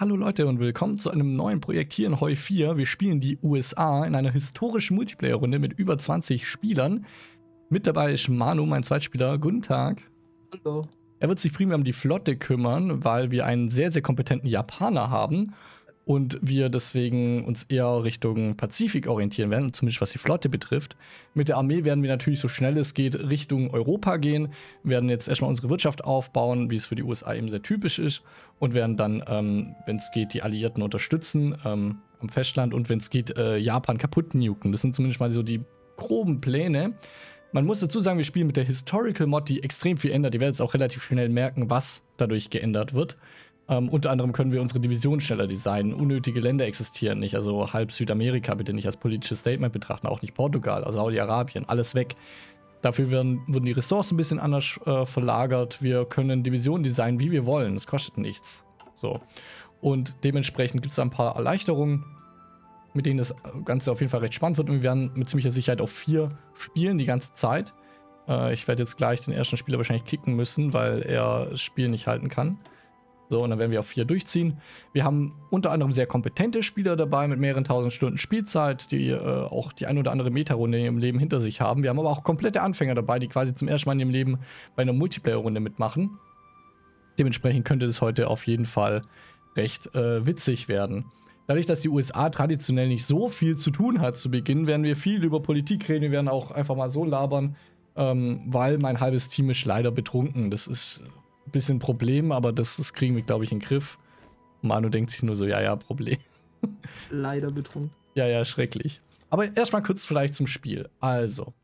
Hallo Leute und willkommen zu einem neuen Projekt hier in Hoi 4. Wir spielen die USA in einer historischen Multiplayer-Runde mit über 20 Spielern. Mit dabei ist Manu, mein Zweitspieler. Guten Tag. Hallo. Er wird sich primär um die Flotte kümmern, weil wir einen sehr, sehr kompetenten Japaner haben und wir deswegen uns eher Richtung Pazifik orientieren werden, zumindest was die Flotte betrifft. Mit der Armee werden wir natürlich so schnell es geht Richtung Europa gehen, werden jetzt erstmal unsere Wirtschaft aufbauen, wie es für die USA eben sehr typisch ist, und werden dann, wenn es geht, die Alliierten unterstützen am Festland und wenn es geht, Japan kaputt nuken. Das sind zumindest mal so die groben Pläne. Man muss dazu sagen, wir spielen mit der Historical Mod, die extrem viel ändert. Ihr werdet es auch relativ schnell merken, was dadurch geändert wird. Unter anderem können wir unsere Division schneller designen. Unnötige Länder existieren nicht. Also halb Südamerika bitte nicht als politisches Statement betrachten. Auch nicht Portugal, also Saudi-Arabien. Alles weg. Dafür wurden die Ressourcen ein bisschen anders verlagert. Wir können Divisionen designen, wie wir wollen. Es kostet nichts. So. Und dementsprechend gibt es da ein paar Erleichterungen, mit denen das Ganze auf jeden Fall recht spannend wird. Und wir werden mit ziemlicher Sicherheit auf 4 spielen die ganze Zeit. Ich werde jetzt gleich den ersten Spieler wahrscheinlich kicken müssen, weil er das Spiel nicht halten kann. So, und dann werden wir auf 4 durchziehen. Wir haben unter anderem sehr kompetente Spieler dabei mit mehreren tausend Stunden Spielzeit, die auch die ein oder andere Meta-Runde in ihrem Leben hinter sich haben. Wir haben aber auch komplette Anfänger dabei, die quasi zum ersten Mal in ihrem Leben bei einer Multiplayer-Runde mitmachen. Dementsprechend könnte das heute auf jeden Fall recht witzig werden. Dadurch, dass die USA traditionell nicht so viel zu tun hat zu Beginn, werden wir viel über Politik reden. Wir werden auch einfach mal so labern, weil mein halbes Team ist leider betrunken. Das ist ein bisschen ein Problem, aber das kriegen wir, glaube ich, in den Griff. Manu denkt sich nur so, ja, Problem. Leider betrunken. Ja, schrecklich. Aber erstmal kurz vielleicht zum Spiel. Also,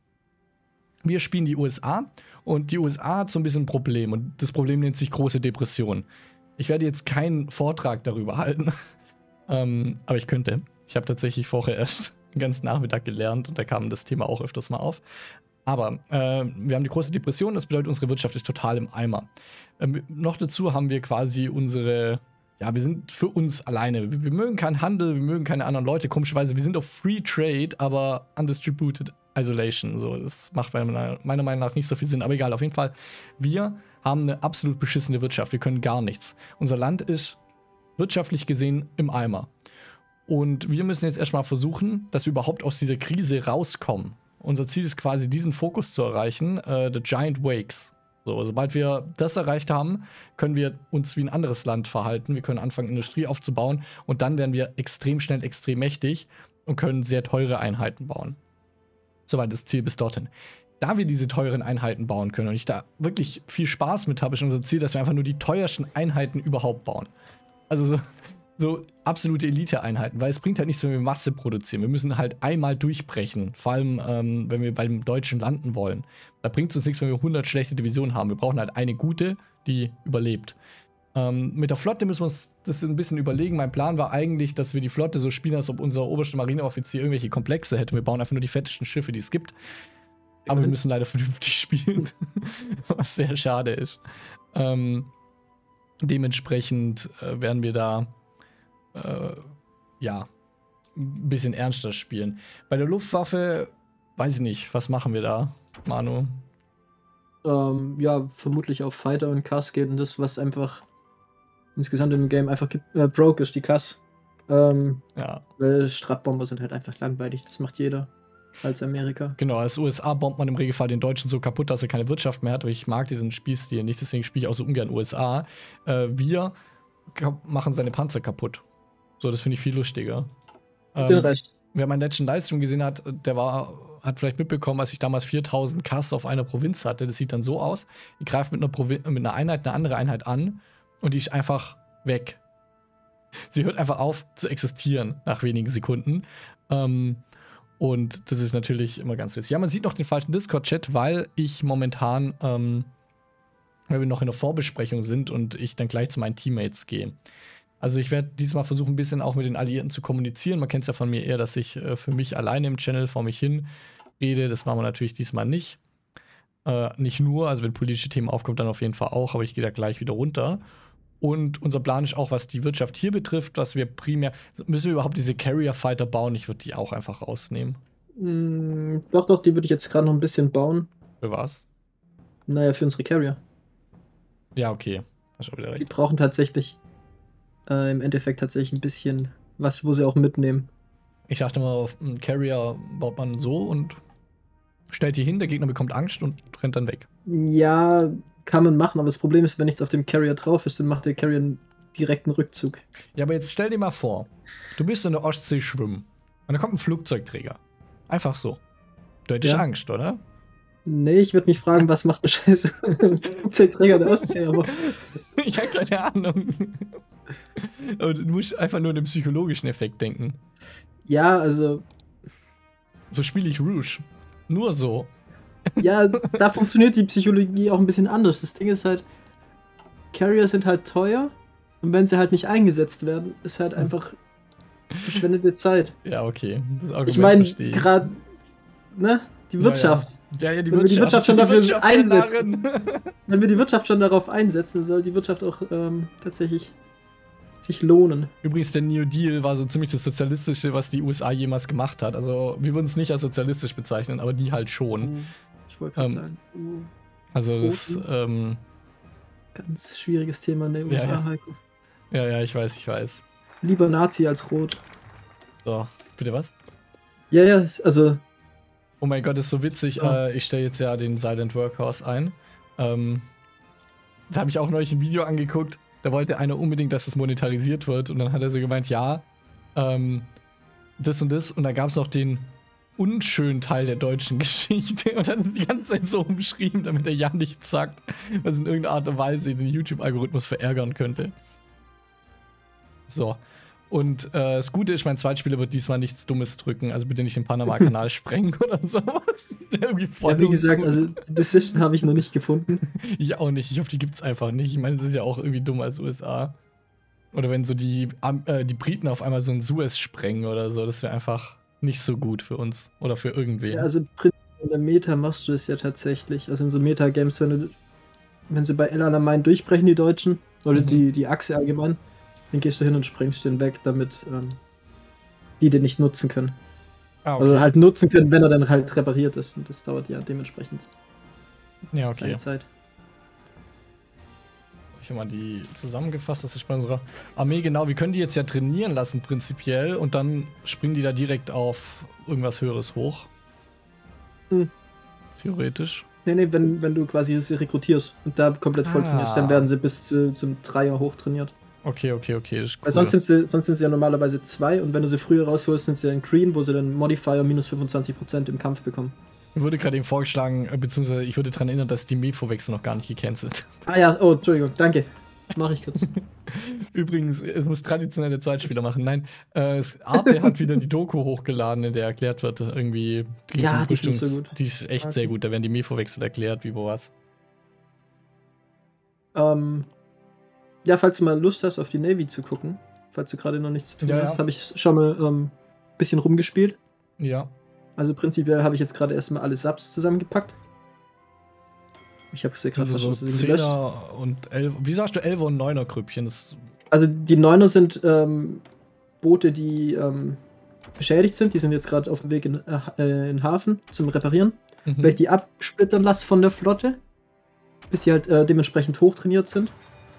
wir spielen die USA und die USA hat so ein bisschen ein Problem. Und das Problem nennt sich große Depression. Ich werde jetzt keinen Vortrag darüber halten. Aber ich könnte. Ich habe tatsächlich vorher erst den ganzen Nachmittag gelernt und da kam das Thema auch öfters mal auf. Aber wir haben die große Depression, das bedeutet, unsere Wirtschaft ist total im Eimer. Noch dazu haben wir quasi wir sind für uns alleine. Wir mögen keinen Handel, wir mögen keine anderen Leute. Komischerweise, wir sind auf Free Trade, aber Undistributed Isolation. So, das macht meiner Meinung nach nicht so viel Sinn. Aber egal, auf jeden Fall, wir haben eine absolut beschissene Wirtschaft. Wir können gar nichts. Unser Land ist wirtschaftlich gesehen im Eimer. Und wir müssen jetzt erstmal versuchen, dass wir überhaupt aus dieser Krise rauskommen. Unser Ziel ist quasi, diesen Fokus zu erreichen, The Giant Wakes. So, sobald wir das erreicht haben, können wir uns wie ein anderes Land verhalten. Wir können anfangen, Industrie aufzubauen und dann werden wir extrem schnell, extrem mächtig und können sehr teure Einheiten bauen. Soweit das Ziel bis dorthin. Da wir diese teuren Einheiten bauen können und ich da wirklich viel Spaß mit habe, ist unser Ziel, dass wir einfach nur die teuersten Einheiten überhaupt bauen. Also so absolute Elite-Einheiten, weil es bringt halt nichts, wenn wir Masse produzieren. Wir müssen halt einmal durchbrechen, vor allem wenn wir beim Deutschen landen wollen. Da bringt es uns nichts, wenn wir 100 schlechte Divisionen haben. Wir brauchen halt eine gute, die überlebt. Mit der Flotte müssen wir uns das ein bisschen überlegen. Mein Plan war eigentlich, dass wir die Flotte so spielen, als ob unser oberster Marineoffizier irgendwelche Komplexe hätte. Wir bauen einfach nur die fettesten Schiffe, die es gibt. Aber wir müssen leider vernünftig spielen, was sehr schade ist. Dementsprechend werden wir da ein bisschen ernster spielen. Bei der Luftwaffe, weiß ich nicht, was machen wir da, Manu? Vermutlich auf Fighter und Cass geht und das, was einfach insgesamt im Game einfach broke ist, die Cass. Weil Stratbomber sind halt einfach langweilig, das macht jeder. Als Amerika. Genau, als USA bombt man im Regelfall den Deutschen so kaputt, dass er keine Wirtschaft mehr hat. Aber ich mag diesen Spielstil nicht, deswegen spiele ich auch so ungern USA. Wir machen seine Panzer kaputt. So, das finde ich viel lustiger. Wer meinen letzten Livestream gesehen hat, hat vielleicht mitbekommen, als ich damals 4000 Kass auf einer Provinz hatte. Das sieht dann so aus. Ich greife mit einer Einheit eine andere Einheit an und die ist einfach weg. Sie hört einfach auf zu existieren nach wenigen Sekunden. Und das ist natürlich immer ganz witzig. Ja, man sieht noch den falschen Discord-Chat, weil ich momentan, weil wir noch in der Vorbesprechung sind und ich dann gleich zu meinen Teammates gehe. Also ich werde diesmal versuchen, ein bisschen auch mit den Alliierten zu kommunizieren. Man kennt es ja von mir eher, dass ich für mich alleine im Channel vor mich hin rede. Das machen wir natürlich diesmal nicht. Nicht nur, also wenn politische Themen aufkommen, dann auf jeden Fall auch, aber ich gehe da gleich wieder runter. Und unser Plan ist auch, was die Wirtschaft hier betrifft, dass wir primär, müssen wir überhaupt diese Carrier Fighter bauen? Ich würde die auch einfach rausnehmen. Doch, die würde ich jetzt gerade noch ein bisschen bauen. Für was? Naja, für unsere Carrier. Ja, okay. Hast du wieder recht. Die brauchen tatsächlich im Endeffekt tatsächlich ein bisschen was, wo sie auch mitnehmen. Ich dachte mal, auf einen Carrier baut man so und stellt die hin, der Gegner bekommt Angst und rennt dann weg. Ja, kann man machen, aber das Problem ist, wenn nichts auf dem Carrier drauf ist, dann macht der Carrier einen direkten Rückzug. Ja, aber jetzt stell dir mal vor, du bist in der Ostsee schwimmen und da kommt ein Flugzeugträger. Einfach so. Du hättest Angst, oder? Nee, ich würde mich fragen, was macht ein scheiß Flugzeugträger der Ostsee, aber ich habe keine Ahnung. Aber du musst einfach nur an den psychologischen Effekt denken. Ja, also. So spiele ich Rouge. Nur so. Ja, da funktioniert die Psychologie auch ein bisschen anders. Das Ding ist halt, Carrier sind halt teuer und wenn sie halt nicht eingesetzt werden, ist halt einfach verschwendete Zeit. Ja, okay. Ich meine, gerade, ne, die Wirtschaft. Ja, die Wenn wir die Wirtschaft schon dafür einsetzen, wenn wir die Wirtschaft schon darauf einsetzen, soll die Wirtschaft auch tatsächlich sich lohnen. Übrigens, der New Deal war so ziemlich das Sozialistische, was die USA jemals gemacht hat. Also, wir würden es nicht als sozialistisch bezeichnen, aber die halt schon. Ich wollte gerade sagen. Also, das, ganz schwieriges Thema in der USA, Heiko. Ja, ich weiß. Lieber Nazi als Rot. So, bitte was? Ja, also. Oh mein Gott, ist so witzig. So. Ich stelle jetzt ja den Silent Workhorse ein. Da habe ich auch neulich ein Video angeguckt. Da wollte einer unbedingt, dass es monetarisiert wird. Und dann hat er so gemeint, ja, das und das. Und da gab es noch den unschönen Teil der deutschen Geschichte. Und dann ist die ganze Zeit so umschrieben, damit er ja nichts sagt, was in irgendeiner Art und Weise den YouTube-Algorithmus verärgern könnte. So. Und das Gute ist, mein Zweitspieler wird diesmal nichts Dummes drücken. Also bitte nicht den Panama-Kanal sprengen oder sowas. Irgendwie voll ja, wie gesagt, also Decision habe ich noch nicht gefunden. Ich auch nicht. Ich hoffe, die gibt's einfach nicht. Ich meine, sie sind ja auch irgendwie dumm als USA. Oder wenn so die Briten auf einmal so ein Suez sprengen oder so. Das wäre einfach nicht so gut für uns. Oder für irgendwen. Ja, also in der Meta machst du es ja tatsächlich. Also in so Meta-Games, wenn sie bei El Alamein durchbrechen, die Deutschen, oder die Achse allgemein, dann gehst du hin und sprengst den weg, damit die den nicht nutzen können. Ah, okay. Also halt nutzen können, wenn er dann halt repariert ist. Und das dauert ja dementsprechend seine Zeit. Ich habe mal die zusammengefasst, das ist bei unserer Armee. Genau, wir können die jetzt ja trainieren lassen prinzipiell und dann springen die da direkt auf irgendwas Höheres hoch. Theoretisch. Nee, wenn du quasi sie rekrutierst und da komplett voll trainierst, dann werden sie bis zum Dreier hoch trainiert. Okay, das ist cool. Weil sonst sind sie ja normalerweise 2 und wenn du sie früher rausholst, sind sie ja in Green, wo sie dann Modifier minus 25% im Kampf bekommen. Mir wurde gerade eben vorgeschlagen, beziehungsweise ich würde daran erinnern, dass die Mefo-Wechsel noch gar nicht gecancelt. Ah ja, oh, Entschuldigung, danke. Mach ich kurz. Übrigens, es muss traditionelle Zeitspieler machen. Nein, Arte hat wieder die Doku hochgeladen, in der erklärt wird, irgendwie. Ja, die ist so gut. Die ist echt sehr gut, da werden die Mefo-Wechsel erklärt, wie wo was. Ja, falls du mal Lust hast, auf die Navy zu gucken, falls du gerade noch nichts zu tun hast, habe ich schon mal ein bisschen rumgespielt. Ja. Also prinzipiell habe ich jetzt gerade erstmal alle Subs zusammengepackt. Ich habe es ja gerade so 10er und 11. Wie sagst du 11er und 9er Grüppchen? Also die 9er sind Boote, die beschädigt sind. Die sind jetzt gerade auf dem Weg in den Hafen zum Reparieren. Weil ich die absplittern lasse von der Flotte, bis die halt dementsprechend hochtrainiert sind.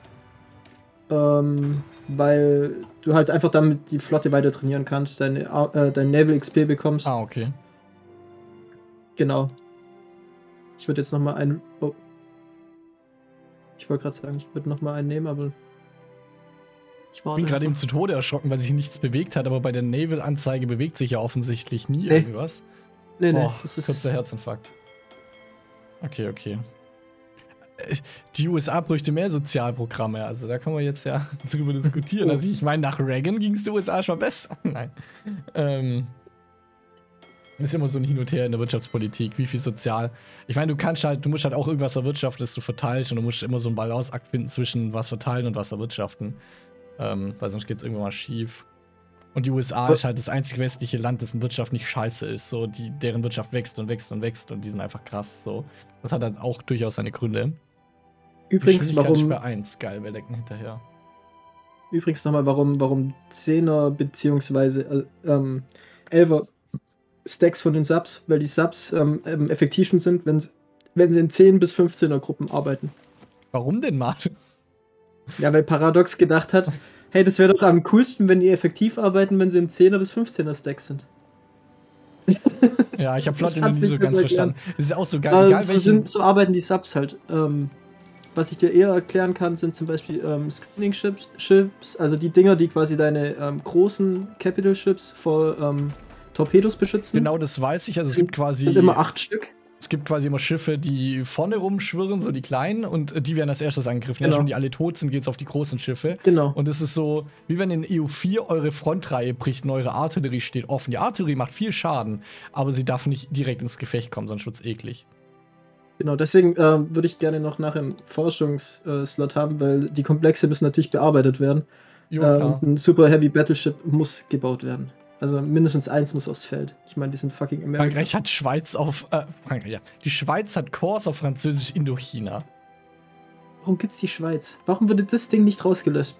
Weil du halt einfach damit die Flotte weiter trainieren kannst, dein Naval XP bekommst. Ah, okay. Genau. Ich würde jetzt nochmal einen. Oh. Ich wollte gerade sagen, ich würde nochmal einen nehmen, aber. Ich bin gerade eben zu Tode erschrocken, weil sich nichts bewegt hat, aber bei der Naval-Anzeige bewegt sich ja offensichtlich nie irgendwas. Nee, das ist kurzer Herzinfarkt. Okay. Die USA bräuchte mehr Sozialprogramme, also da können wir jetzt ja drüber diskutieren. Also ich meine, nach Reagan ging es den USA schon besser. Nein. Ist immer so ein Hin und Her in der Wirtschaftspolitik, wie viel sozial. Ich meine, du musst halt auch irgendwas erwirtschaften, das du verteilst und du musst immer so einen Balanceakt finden zwischen was verteilen und was erwirtschaften. Weil sonst geht es irgendwann mal schief. Und die USA ist halt das einzige westliche Land, dessen Wirtschaft nicht scheiße ist. So, deren Wirtschaft wächst und wächst und wächst und die sind einfach krass. So. Das hat halt auch durchaus seine Gründe. Übrigens, warum. Bei 1, geil, wir lecken hinterher. Übrigens nochmal, warum 10er bzw. 11er Stacks von den Subs, weil die Subs am effektivsten sind, wenn sie in 10 bis 15er Gruppen arbeiten. Warum denn, Martin? Ja, weil Paradox gedacht hat, Hey, das wäre doch am coolsten, wenn die effektiv arbeiten, wenn sie im 10er bis 15er Stack sind. Ja, ich habe Flotte nie so ganz verstanden. Das ist ja auch so geil. Egal, so arbeiten die Subs halt. Was ich dir eher erklären kann, sind zum Beispiel Screening-Ships, also die Dinger, die quasi deine großen Capital-Ships vor Torpedos beschützen. Genau, das weiß ich. Also es gibt quasi... sind immer 8 Stück. Es gibt quasi immer Schiffe, die vorne rumschwirren, so die kleinen, und die werden als erstes angegriffen. Genau. Ja, wenn die alle tot sind, geht es auf die großen Schiffe. Genau. Und es ist so, wie wenn in EU4 eure Frontreihe bricht und eure Artillerie steht offen. Die Artillerie macht viel Schaden, aber sie darf nicht direkt ins Gefecht kommen, sonst wird es eklig. Genau, deswegen würde ich gerne noch nachher einen Forschungsslot haben, weil die Komplexe müssen natürlich bearbeitet werden. Jo, klar. Und ein Super Heavy Battleship muss gebaut werden. Also mindestens 1 muss aufs Feld. Ich meine, die sind fucking America. Frankreich hat Schweiz auf... Frankreich, ja. Die Schweiz hat Kurs auf Französisch Indochina. Warum gibt's die Schweiz? Warum wurde das Ding nicht rausgelöscht?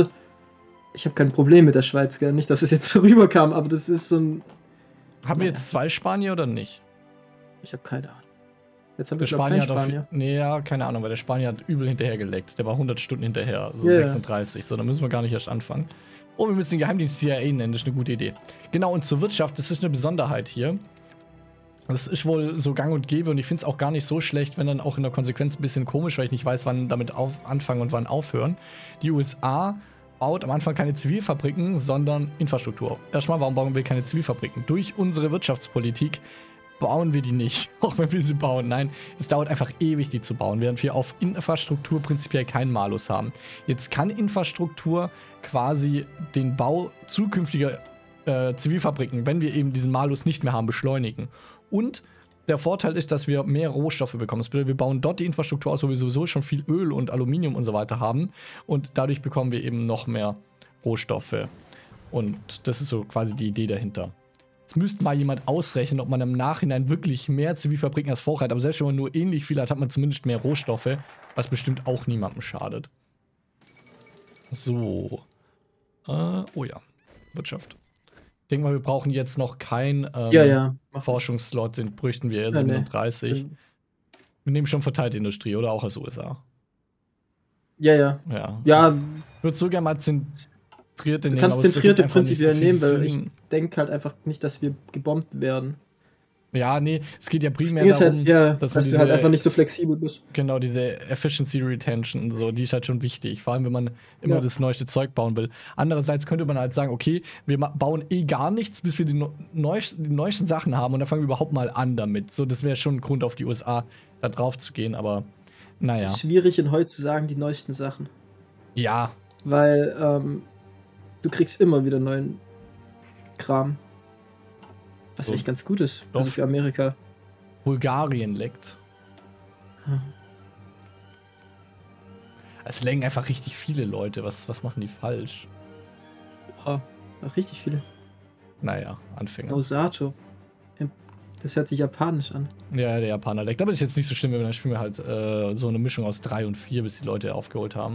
Ich habe kein Problem mit der Schweiz, gell? Nicht, dass es jetzt so rüberkam, aber das ist so ein... Haben wir jetzt 2 Spanier oder nicht? Ich habe keine Ahnung. Jetzt haben wir keinen Spanier. Nee, ja, keine Ahnung, weil der Spanier hat übel hinterhergeleckt. Der war 100 Stunden hinterher, so 36. So, da müssen wir gar nicht erst anfangen. Oh, wir müssen den Geheimdienst CIA nennen, das ist eine gute Idee. Genau, und zur Wirtschaft, das ist eine Besonderheit hier. Das ist wohl so gang und gäbe und ich finde es auch gar nicht so schlecht, wenn dann auch in der Konsequenz ein bisschen komisch, weil ich nicht weiß, wann damit anfangen und wann aufhören. Die USA baut am Anfang keine Zivilfabriken, sondern Infrastruktur. Erstmal, warum bauen wir keine Zivilfabriken? Durch unsere Wirtschaftspolitik bauen wir die nicht, auch wenn wir sie bauen. Nein, es dauert einfach ewig, die zu bauen, während wir auf Infrastruktur prinzipiell keinen Malus haben. Jetzt kann Infrastruktur quasi den Bau zukünftiger Zivilfabriken, wenn wir eben diesen Malus nicht mehr haben, beschleunigen. Und der Vorteil ist, dass wir mehr Rohstoffe bekommen. Das bedeutet, wir bauen dort die Infrastruktur aus, wo wir sowieso schon viel Öl und Aluminium und so weiter haben. Und dadurch bekommen wir eben noch mehr Rohstoffe. Und das ist so quasi die Idee dahinter. Jetzt müsste mal jemand ausrechnen, ob man im Nachhinein wirklich mehr Zivilfabriken als vorher hat. Aber selbst wenn man nur ähnlich viel hat, hat man zumindest mehr Rohstoffe, was bestimmt auch niemandem schadet. So. Oh ja, Wirtschaft. Ich denke mal, wir brauchen jetzt noch kein Forschungsslot, den bräuchten wir 37. Nee. Wir nehmen schon verteilte Industrie, oder auch als USA. Ja. Ich würde so gerne mal zentrierte nehmen. Du kannst zentrierte prinzipiell nehmen, weil ich denke halt einfach nicht, dass wir gebombt werden. Ja, nee, es geht ja primär darum, dass du halt einfach nicht so flexibel bist. Genau, diese Efficiency Retention, so, die ist halt schon wichtig. Vor allem, wenn man immer das neueste Zeug bauen will. Andererseits könnte man halt sagen, okay, wir bauen gar nichts, bis wir die neuesten Sachen haben und dann fangen wir überhaupt mal an damit. So, das wäre schon ein Grund, auf die USA da drauf zu gehen, aber naja. Es ist schwierig, in heute zu sagen, die neuesten Sachen. Ja. Weil, du kriegst immer wieder neuen Kram. Was echt ganz gut ist. Also für Amerika. Bulgarien leckt. Es lenken einfach richtig viele Leute. Was machen die falsch? Ja, richtig viele. Naja, Anfänger. Osato. Das hört sich japanisch an. Ja, der Japaner leckt. Aber das ist jetzt nicht so schlimm, wenn dann spielen wir halt so eine Mischung aus 3 und 4, bis die Leute aufgeholt haben.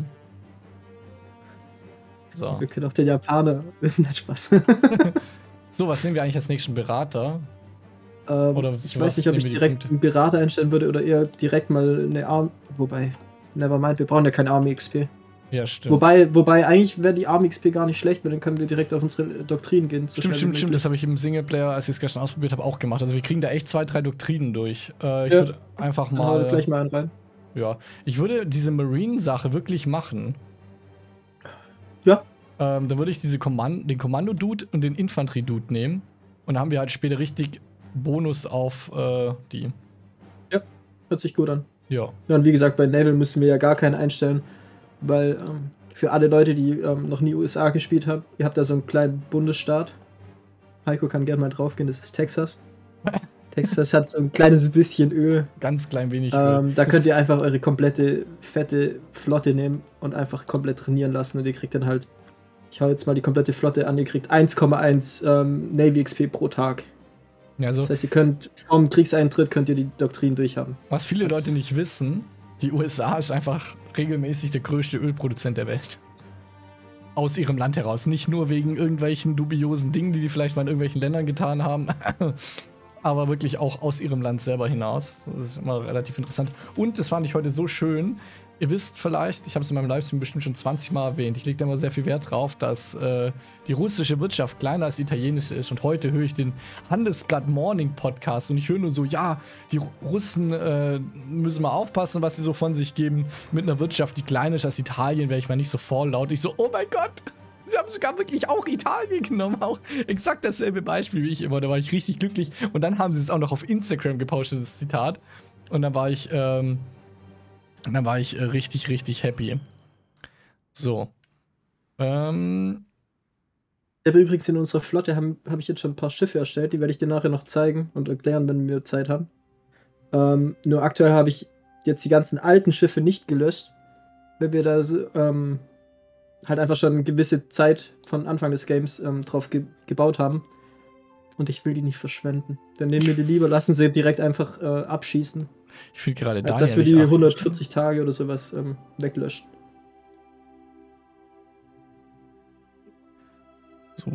So. Wir können auch den Japaner. Nicht Spaß. So, was nehmen wir eigentlich als nächsten Berater? Oder ich weiß nicht, ob ich direkt einen Berater einstellen würde oder eher direkt mal eine Army. Wobei, nevermind, wir brauchen ja keine Army XP. Ja, stimmt. Wobei eigentlich wäre die Army XP gar nicht schlecht, weil dann können wir direkt auf unsere Doktrinen gehen. Stimmt. Das habe ich im Singleplayer, als ich es gestern ausprobiert habe, auch gemacht. Also wir kriegen da echt 2, 3 Doktrinen durch. Ich würde einfach mal. Gleich mal einen rein. Ja, ich würde diese Marine-Sache wirklich machen. Ja. Da würde ich den Kommando-Dude und den Infanterie-Dude nehmen. Und dann haben wir halt später richtig Bonus auf die. Ja, hört sich gut an. Ja. Und wie gesagt, bei Naval müssen wir ja gar keinen einstellen, weil für alle Leute, die noch nie USA gespielt haben, ihr habt da so einen kleinen Bundesstaat. Heiko kann gerne mal draufgehen, das ist Texas. Texas hat so ein kleines bisschen Öl. Ganz klein wenig Öl. Da könnt ihr einfach eure komplette fette Flotte nehmen und einfach komplett trainieren lassen und ihr kriegt dann halt, ich hau jetzt mal die komplette Flotte an, ihr kriegt 1,1 Navy XP pro Tag. Ja, also das heißt, ihr könnt vom Kriegseintritt könnt ihr die Doktrin durchhaben. Was viele Leute nicht wissen, die USA ist einfach regelmäßig der größte Ölproduzent der Welt. Aus ihrem Land heraus. Nicht nur wegen irgendwelchen dubiosen Dingen, die vielleicht mal in irgendwelchen Ländern getan haben, aber wirklich auch aus ihrem Land selber hinaus. Das ist immer relativ interessant. Und das fand ich heute so schön. ihr wisst vielleicht, ich habe es in meinem Livestream bestimmt schon 20 Mal erwähnt, ich lege da immer sehr viel Wert drauf, dass die russische Wirtschaft kleiner als die italienische ist. Und heute höre ich den Handelsblatt Morning Podcast und ich höre nur so, ja, die Russen müssen mal aufpassen, was sie so von sich geben. Mit einer Wirtschaft, die kleiner ist als Italien, wäre ich mal nicht so vorlaut. Ich so, oh mein Gott, sie haben sogar wirklich auch Italien genommen. Auch exakt dasselbe Beispiel wie ich immer. Da war ich richtig glücklich. Und dann haben sie es auch noch auf Instagram gepostet, das Zitat. Und dann war ich richtig, richtig happy. So. Ich habe übrigens in unserer Flotte hab ich jetzt schon ein paar Schiffe erstellt, die werde ich dir nachher noch zeigen und erklären, wenn wir Zeit haben. Nur aktuell habe ich jetzt die ganzen alten Schiffe nicht gelöscht, weil wir da halt einfach schon eine gewisse Zeit von Anfang des Games drauf gebaut haben. Und ich will die nicht verschwenden. Dann nehmen wir die lieber, lassen sie direkt einfach abschießen. Ich finde gerade da. Als dass wir die 140 Tage oder sowas weglöschen. So.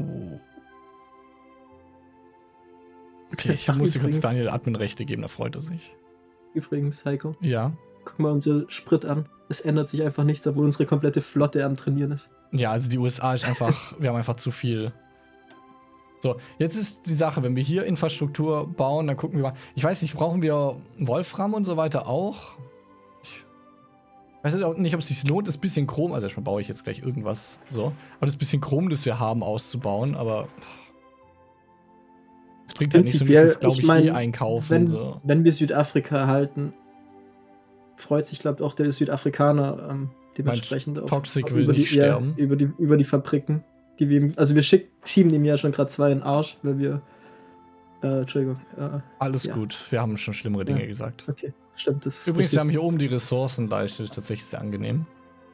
Okay, ich muss dir kurz Daniel Adminrechte geben, da freut er sich. Übrigens, Heiko. Ja. Guck mal unser Sprit an. Es ändert sich einfach nichts, obwohl unsere komplette Flotte am Trainieren ist. Ja, also die USA ist einfach, wir haben einfach zu viel. So, jetzt ist die Sache, wenn wir hier Infrastruktur bauen, dann gucken wir mal. Ich weiß nicht, brauchen wir Wolfram und so weiter auch? Ich weiß auch nicht, ob es sich lohnt, das bisschen Chrom, also erstmal baue ich jetzt gleich irgendwas so, aber das bisschen Chrom, das wir haben, auszubauen, aber es bringt halt nicht so, das glaube ich, einkaufen. Wenn wir Südafrika erhalten, freut sich, glaube ich, auch der Südafrikaner dementsprechend auf. Toxic will nicht sterben. Über die Fabriken. Wir schieben ihm ja schon gerade 2 in den Arsch, weil wir. Entschuldigung. Alles gut, wir haben schon schlimmere Dinge gesagt. Okay, stimmt. Das übrigens, wir haben hier oben die Ressourcenleiste, ist tatsächlich sehr angenehm.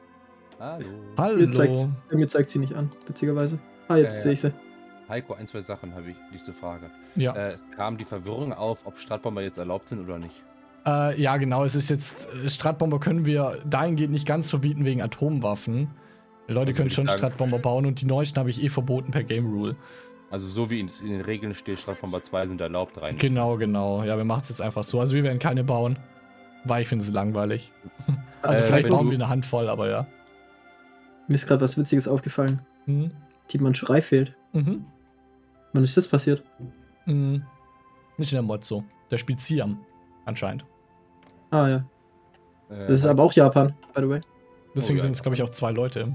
Hallo. Mir zeigt sie nicht an, witzigerweise. Jetzt sehe ich sie. Heiko, 1, 2 Sachen habe ich dich zur Frage. Ja. Es kam die Verwirrung auf, ob Stratbomber jetzt erlaubt sind oder nicht. Ja, genau, es ist jetzt, Stratbomber können wir dahingehend nicht ganz verbieten wegen Atomwaffen. Die Leute können schon Stratbomber bauen und die neuesten habe ich verboten per Game Rule. Also so wie in den Regeln steht, Stratbomber 2 sind erlaubt rein. Genau. Ja, wir machen es jetzt einfach so. Also wir werden keine bauen, weil ich finde es langweilig. Also vielleicht bauen wir eine Handvoll, aber ja. Mir ist gerade was Witziges aufgefallen. Die Mandschurei fehlt. Wann ist das passiert? Nicht in der Mod so. Der spielt Siam, anscheinend. Ah ja. Das ist aber auch Japan, by the way. Deswegen sind es, glaube ich, auch 2 Leute.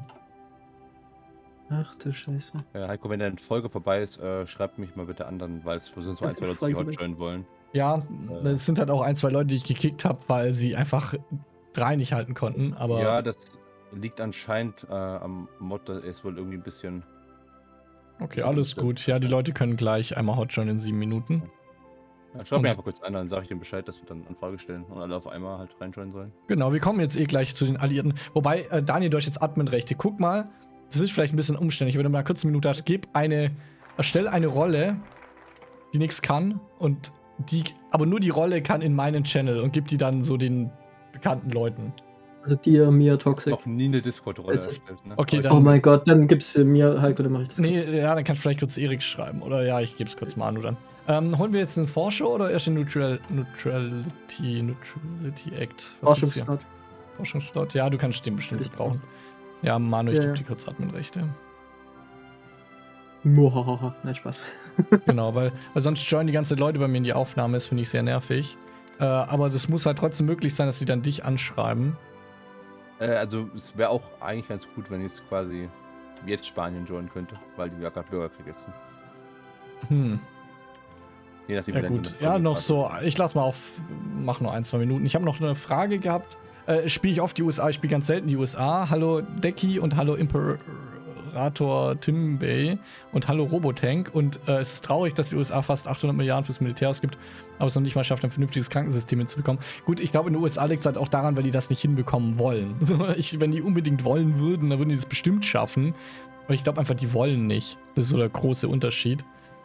Ach du Scheiße. Heiko, wenn deine Folge vorbei ist, schreibt mich mal bitte an, weil es sind so 1, 2 Leute, die heute joinen wollen. Ja, es sind halt auch 1, 2 Leute, die ich gekickt habe, weil sie einfach 3 nicht halten konnten. Aber ja, das liegt anscheinend am Mod, da ist wohl irgendwie ein bisschen. Okay, alles gut. Ja, die Leute können gleich einmal hotjoinen in 7 Minuten. Ja, schau mir einfach kurz an, dann sage ich dem Bescheid, dass wir dann Anfrage stellen und alle auf einmal halt reinjoinen sollen. Genau, wir kommen jetzt gleich zu den Alliierten. Wobei, Daniel, du hast jetzt Adminrechte. Guck mal, das ist vielleicht ein bisschen umständlich. Wenn du mal kurz eine Minute hast, erstell eine Rolle, die nichts kann und aber nur die Rolle kann in meinen Channel und gib die dann so den bekannten Leuten. Also dir, mir, Toxic. Noch nie eine Discord-Rolle erstellt, ne? Okay, dann. Oh mein Gott, dann gib's mir, Heiko, dann mache ich das kurz. Ja, dann kannst du vielleicht kurz Erik schreiben. Oder ja, ich gebe es kurz Manu dann. Holen wir jetzt einen Forscher oder erst den Neutrality Act? Forschungsslot. Forschungsslot? Ja, du kannst den bestimmt brauchen. Ja, Manu, ich gebe dir kurz Adminrechte. Muhahaha, nein, Spaß. Genau, weil sonst joinen die ganzen Leute bei mir in die Aufnahme, das finde ich sehr nervig. Aber das muss halt trotzdem möglich sein, dass die dann dich anschreiben. Also es wäre auch eigentlich ganz gut, wenn ich es quasi jetzt Spanien joinen könnte, weil die ja gerade Bürgerkrieg ist. Je nachdem, ja gut, ja noch so, ich lass mal mach nur 1, 2 Minuten. Ich habe noch eine Frage gehabt. Spiele ich oft die USA? Ich spiele ganz selten die USA. Hallo Decky und hallo Imperator Timbay und hallo Robotank. Und es ist traurig, dass die USA fast 800 Milliarden fürs Militär ausgibt, aber es noch nicht mal schafft, ein vernünftiges Krankensystem hinzubekommen. Gut, ich glaube, in den USA liegt es halt auch daran, weil die das nicht hinbekommen wollen. Wenn die unbedingt wollen würden, dann würden die das bestimmt schaffen. Aber ich glaube einfach, die wollen nicht. Das ist so der große Unterschied.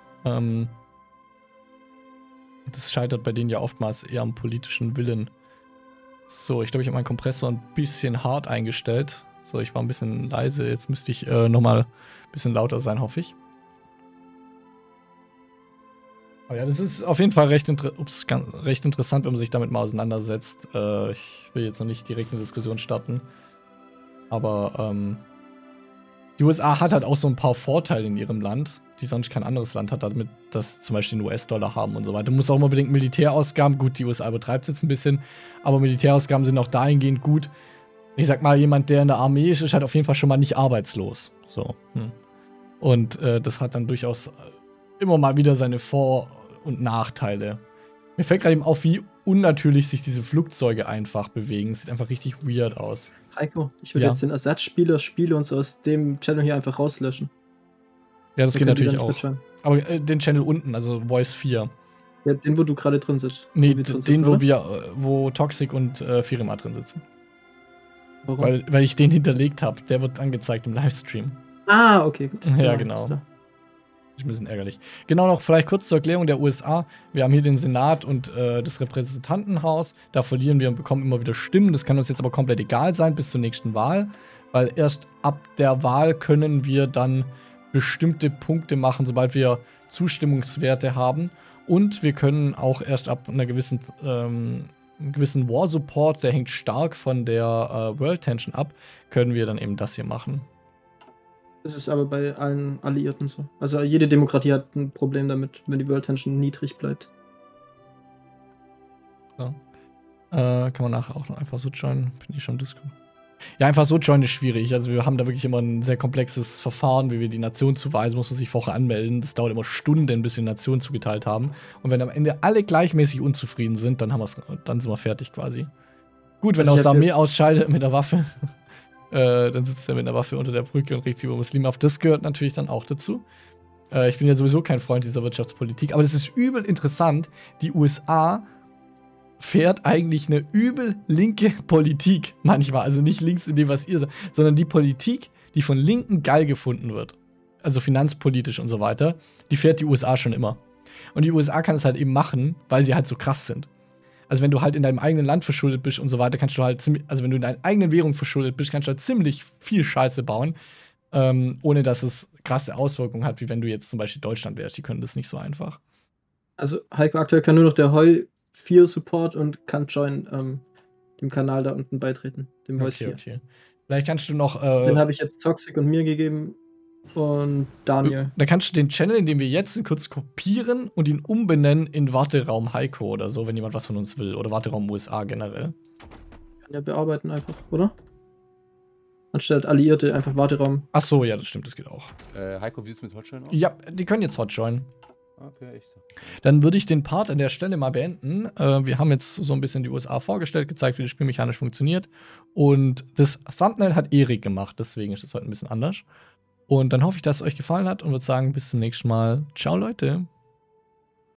Das scheitert bei denen ja oftmals eher am politischen Willen. So, ich glaube, ich habe meinen Kompressor ein bisschen hart eingestellt. So, ich war ein bisschen leise. Jetzt müsste ich nochmal ein bisschen lauter sein, hoffe ich. Oh ja, das ist auf jeden Fall recht interessant, wenn man sich damit mal auseinandersetzt. Ich will jetzt noch nicht direkt eine Diskussion starten. Aber die USA hat halt auch so ein paar Vorteile in ihrem Land, die sonst kein anderes Land hat, damit das zum Beispiel den US-Dollar haben und so weiter. Du musst auch immer unbedingt Militärausgaben, gut, die USA betreibt es jetzt ein bisschen, aber Militärausgaben sind auch dahingehend gut. Ich sag mal, jemand, der in der Armee ist halt auf jeden Fall schon mal nicht arbeitslos. So. Und das hat dann durchaus immer mal wieder seine Vor- und Nachteile. Mir fällt gerade eben auf, wie unnatürlich sich diese Flugzeuge einfach bewegen. Es sieht einfach richtig weird aus. Heiko, ich würde jetzt den Ersatzspieler Spiele und so aus dem Channel hier einfach rauslöschen. Ja, das geht natürlich auch. Aber den Channel unten, also Voice 4. Ja, den, wo du gerade drin sitzt. Nee, den, wo Toxic und Firima drin sitzen. Warum? Weil ich den hinterlegt habe. Der wird angezeigt im Livestream. Ah, okay, gut. Ja, genau. Ist ein bisschen ärgerlich. Genau, noch vielleicht kurz zur Erklärung der USA. Wir haben hier den Senat und das Repräsentantenhaus. Da verlieren wir und bekommen immer wieder Stimmen. Das kann uns jetzt aber komplett egal sein bis zur nächsten Wahl. Weil erst ab der Wahl können wir dann bestimmte Punkte machen, sobald wir Zustimmungswerte haben. Und wir können auch erst ab einer gewissen War Support, der hängt stark von der World Tension ab, können wir dann eben das hier machen. Das ist aber bei allen Alliierten so. Also jede Demokratie hat ein Problem damit, wenn die World Tension niedrig bleibt. So. Kann man nachher auch noch einfach so joinen. Bin ich schon im Discord. Ja, einfach so joinen ist schwierig. Also wir haben da wirklich immer ein sehr komplexes Verfahren, wie wir die Nation zuweisen, muss man sich vorher anmelden. Das dauert immer Stunden, bis wir die Nation zugeteilt haben. Und wenn am Ende alle gleichmäßig unzufrieden sind, dann sind wir fertig quasi. Gut, wenn er aus der Armee ausscheidet mit der Waffe, dann sitzt er mit einer Waffe unter der Brücke und regt sich über Muslime auf. Das gehört natürlich dann auch dazu. Ich bin ja sowieso kein Freund dieser Wirtschaftspolitik, aber das ist übel interessant. Die USA fährt eigentlich eine übel linke Politik manchmal. Also nicht links in dem, was ihr sagt, sondern die Politik, die von Linken geil gefunden wird. Also finanzpolitisch und so weiter. Die fährt die USA schon immer. Und die USA kann es halt eben machen, weil sie halt so krass sind. Also wenn du halt in deinem eigenen Land verschuldet bist und so weiter, kannst du halt also wenn du in deiner eigenen Währung verschuldet bist, kannst du halt ziemlich viel Scheiße bauen, ohne dass es krasse Auswirkungen hat, wie wenn du jetzt zum Beispiel Deutschland wärst. Die können das nicht so einfach. Also Heiko, aktuell kann nur noch der Heu 4 Support und kann join dem Kanal da unten beitreten, dem Voice 4. Okay. Vielleicht kannst du noch den habe ich jetzt Toxic und mir gegeben und Daniel. Dann kannst du den Channel, in dem wir jetzt sind, kurz kopieren und ihn umbenennen in Warteraum Heiko oder so, wenn jemand was von uns will. Oder Warteraum USA generell. Kann ja bearbeiten einfach, oder? Anstatt Alliierte einfach Warteraum. Ach so, ja, das stimmt, das geht auch. Heiko, wie sieht es mit Hotjoin aus? Ja, die können jetzt Hotjoin. Okay, echt so. Dann würde ich den Part an der Stelle mal beenden. Wir haben jetzt so ein bisschen die USA vorgestellt, gezeigt, wie das Spiel mechanisch funktioniert. Und das Thumbnail hat Erik gemacht, deswegen ist das heute ein bisschen anders. Und dann hoffe ich, dass es euch gefallen hat und würde sagen, bis zum nächsten Mal. Ciao, Leute.